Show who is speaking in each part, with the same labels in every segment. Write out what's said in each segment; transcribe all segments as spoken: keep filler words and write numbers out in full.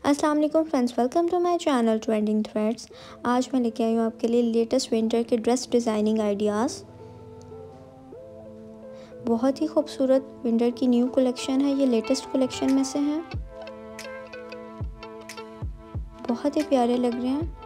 Speaker 1: अस्सलाम वालेकुम friends, welcome to my channel trending threads. आज मैं लेके आई हूँ आपके लिए लेटेस्ट विंटर के ड्रेस डिज़ाइनिंग आइडियाज़। बहुत ही खूबसूरत विंटर की न्यू कलेक्शन है, ये लेटेस्ट कलेक्शन में से है। बहुत ही प्यारे लग रहे हैं,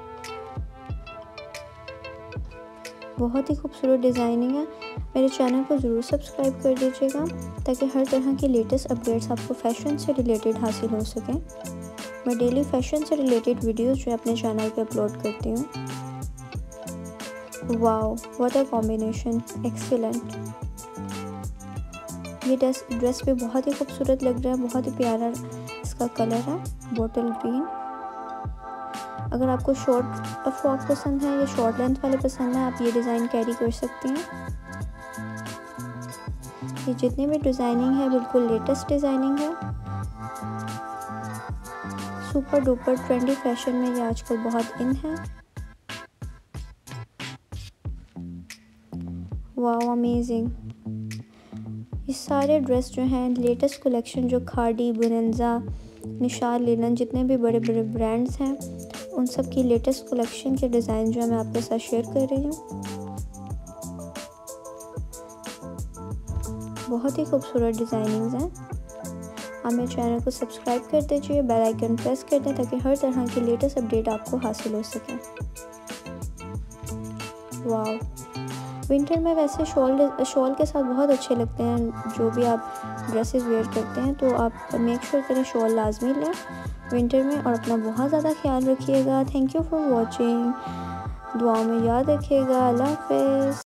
Speaker 1: बहुत ही खूबसूरत डिज़ाइनिंग है। मेरे चैनल को ज़रूर सब्सक्राइब कर दीजिएगा ताकि हर तरह की लेटेस्ट अपडेट्स आपको फ़ैशन से रिलेटेड हासिल हो सकें। मैं डेली फैशन से रिलेटेड वीडियोस जो अपने चैनल पे अपलोड करती हूँ। Wow, what a combination, excellent. ये ड्रेस ड्रेस पे बहुत ही खूबसूरत लग रहा है, बहुत ही प्यारा इसका कलर है, बॉटल ग्रीन। अगर आपको शॉर्ट फ्रॉक पसंद है या शॉर्ट लेंथ वाले पसंद है, आप ये डिज़ाइन कैरी कर सकती हैं। ये जितनी भी डिज़ाइनिंग है बिल्कुल लेटेस्ट डिज़ाइनिंग है, सुपर डुपर ट्रेंडी फैशन में ये आजकल बहुत इन है। Wow, amazing. ये सारे ड्रेस जो हैं लेटेस्ट कलेक्शन, जो खादी, बुनंजा, निशार लिनन, जितने भी बड़े बड़े ब्रांड्स हैं उन सब की लेटेस्ट कलेक्शन के डिज़ाइन जो है मैं आपके साथ शेयर कर रही हूँ। बहुत ही खूबसूरत डिज़ाइनिंग्स हैं। आप मेरे चैनल को सब्सक्राइब कर दीजिए, बेल आइकन प्रेस कर दें ताकि हर तरह की लेटेस्ट अपडेट आपको हासिल हो सके। वाओ, विंटर में वैसे शॉल शॉल के साथ बहुत अच्छे लगते हैं। जो भी आप ड्रेसेस वेयर करते हैं तो आप मेक श्योर करें शॉल लाजमी लें विंटर में, और अपना बहुत ज़्यादा ख्याल रखिएगा। Thank you for watching. दुआओं में याद रखिएगा। अल्लाह हाफ़िज़।